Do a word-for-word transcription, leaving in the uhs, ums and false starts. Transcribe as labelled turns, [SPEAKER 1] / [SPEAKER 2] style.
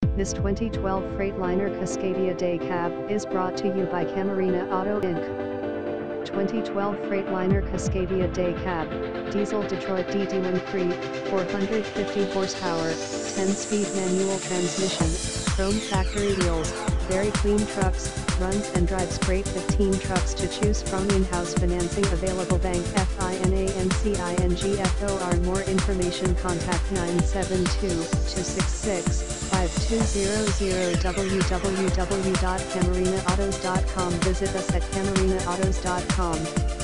[SPEAKER 1] This twenty twelve Freightliner Cascadia Day Cab is brought to you by CAMARENA Auto Incorporated twenty twelve Freightliner Cascadia Day Cab, Diesel Detroit D D thirteen, four hundred fifty horsepower, ten speed manual transmission, chrome factory wheels, very clean trucks, runs and drives great. fifteen trucks to choose from, in-house financing available. Bank financing F O R. More information contact nine seven two, two six six, five two zero zero. w w w dot camarena autos dot com. Visit us at camarena autos dot com.